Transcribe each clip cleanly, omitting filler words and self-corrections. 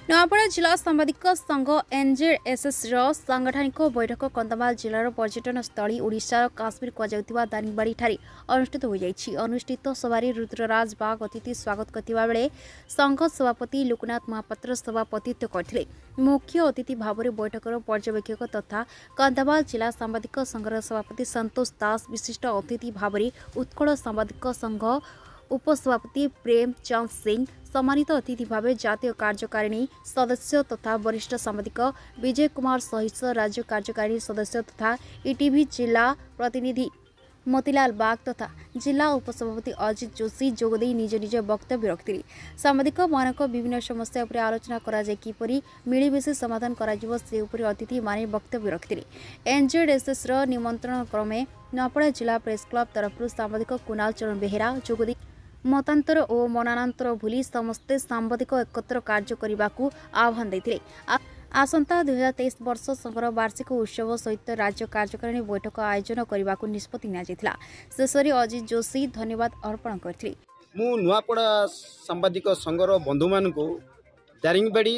नवापड़ा जिला सांबादिक संघ एनजेएसएस सांगठनिक बैठक कंधमाल जिलार पर्यटन स्थली ओडिशा काश्मीर कहुवा दारिंगबाड़ी ठारे अनुष्ठित हो जाइछि। अनुष्ठित सभारे रुद्रराज बाग अतिथि स्वागत करथिबा बेले संघ सभापति लोकनाथ महापात्र सभापतित्व करथिले। मुख्य अतिथि भाव बैठकर पर्यवेक्षक तथा कंधमाल जिला सांबादिक संघर सभापति संतोष दास, विशिष्ट अतिथि भाव उत्कल सांबादिक संघ उपसभापति प्रेमचंद सिंह, सम्मानित अतिथि भाव जातीय कार्यकारिणी सदस्य तथा वरिष्ठ सांबादिक विजय कुमार सहित राज्य कार्यकारिणी सदस्य तथा ईटीवी जिला प्रतिनिधि मोतीलाल बाग तथा जिला उपसभापति अजित जोशी जोगदे निज निज वक्तव्य रखिले। सांबादिक मानक विभिन्न समस्या उपर आलोचना करा जाय किपरि मिलिमिशि समाधान कराजिवो से उपर अतिथि माने वक्तव्य रखिले। एनजेडएसएस र निमंत्रण क्रमे नवापड़ा जिला प्रेस क्लब तरफ सांबादिक कुणाल चरण बेहेरा जोगदे मतांतर और मनानांतर भूली समस्ते सांबादिक एकत्र कार्य करने को आह्वान देते। आसंता 2023 वर्ष संघर वार्षिक उत्सव सहित राज्य कार्यकारिणी बैठक आयोजन करने को निष्पत्ति नियाजिथिला। शेषरे अजित जोशी धन्यवाद अर्पण करथिले। मु नुआपड़ा सांबादिक संघर बंधु मान को दारिंगबाड़ी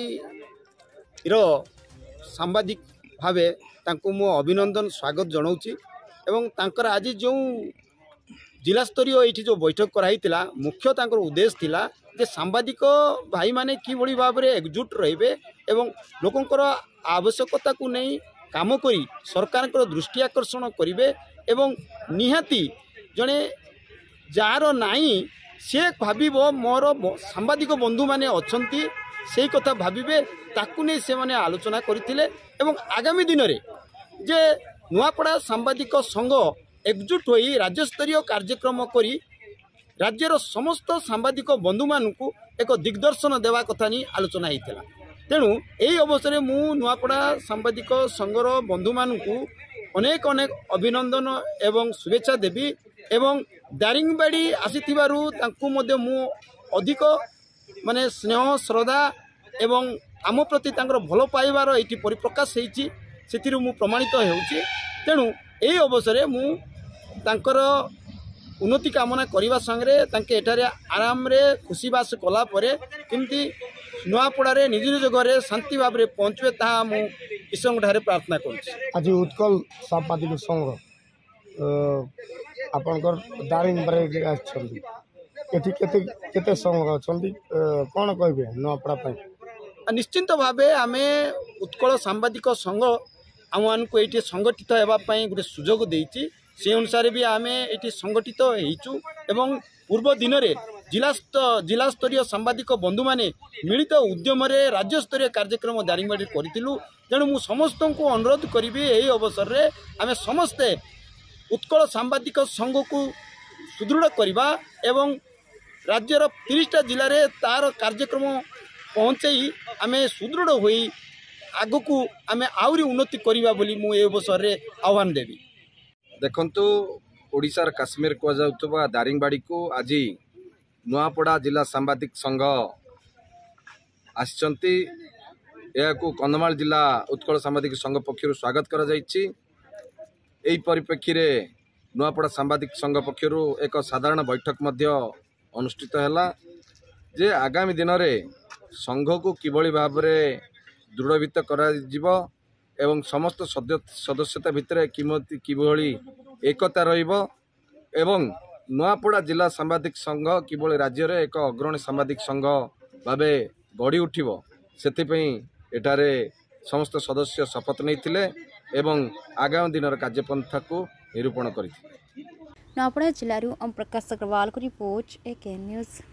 रो सांबादिक भावे तांको मु अभिनंदन स्वागत जनाऊची एवं तांकर आज जो जिला स्तरीय ये जो बैठक कराई मुख्य तांकर उद्देश्य थिला जे सांबादिक भाई माने कि बड़ी भाव में एकजुट रहिबे एवं लोकंकर आवश्यकता को नहीं काम करी सरकार दृष्टि आकर्षण करिवे एवं निहाती जने जार नाई से भाविबो मोर सांबादिक बंधु माने अछंती से कथा भाविबे ताकू नहीं से माने आलोचना करथिले एवं आगामी दिन रे जे नुआपड़ा सांबादिक संघ एकजुट होई राज्य स्तरीय कार्यक्रम करी राज्यर समस्त सांबादिक बंधु मानू एक दिग्दर्शन देवा कथा नहीं आलोचना होता। तेणु यही अवसर मु नुआपड़ा सांबादिक संघर बंधु मानू अनेक अनेक अभिनंदन एवं शुभेच्छा देवी एवं दारिंगबाड़ी आसीथिबारु तांकु मध्य मु अधिक माने स्नेह श्रद्धा एवं आम प्रति तांकर भल पाइबार एटी परिप्रकाश होईची सेतिरु मु प्रमाणित हेउची। तेणु यही अवसर मु तांकर उन्नति कामना करने संगे तांके एठारे आराम रे खुशीबास कला परे किमती नुआपड़ा रे निज निज घरे शांति भाव में पहुँचे ताहा मु ईश्वर ठारे प्रार्थना करुछि। आज उत्कल सांबादिक संघ आपनकर दारिंगबाड़ी आछंती एठी केते संघ अछंती कोन कहबे नुआपड़ा पय? निश्चिंत भावे आमे उत्कल सांबादिक संघ आम मानक ये संगठित होगापी गोटे सुजोग देती से अनुसार भी आम ये संगठित होइचु एवं पूर्व दिन में जिला स्तरीय सांबादिक बंधु माने मिलित उद्यम राज्य स्तरीय कार्यक्रम दारिंगबाड़ी करूँ। तेणु मु समस्त को अनुरोध करी यही अवसर रे आमे समस्ते उत्कल सांबादिक संघ को सुदृढ़ करवा एवं राज्यर 30टा जिले में तार कार्यक्रम पहुँचाई आमे सुदृढ़ होई आग को आमे आउरी उन्नति करवा बोली मु ए अवसर रे आह्वान देवी। देखंतु ओडिशार काश्मीर को जाउतबा दारिंगबाड़ी को आज नुआपड़ा जिला सांबादिक संघ आसिचंती को कंधमाल जिला उत्कल सांबादिक संघ पक्षर स्वागत करा जायछि। एही परिप्रेक्षी रे नुआपड़ा सांबादिक संघ पक्षर एक साधारण बैठक मध्य अनुष्ठित हैला जे आगामी दिन रे संघ को किभली भाव में दृढ़भूत करा जिवो एवं समस्त सदस्यता भितर किभली एकता रहिबो एवं नुआपड़ा जिला सांबादिक संघ किभली राज्य रे एक अग्रणी सांबादिक संघ भावे गढ़ी उठिबो सेथिपई एटारे समस्त सदस्य शपथ नैथिले एवं आगामी दिन कार्यपंथा को निरूपण करिथिले। नवापड़ा जिल्लारू ओम प्रकाश अग्रवाल को रिपोर्ट एके न्यूज।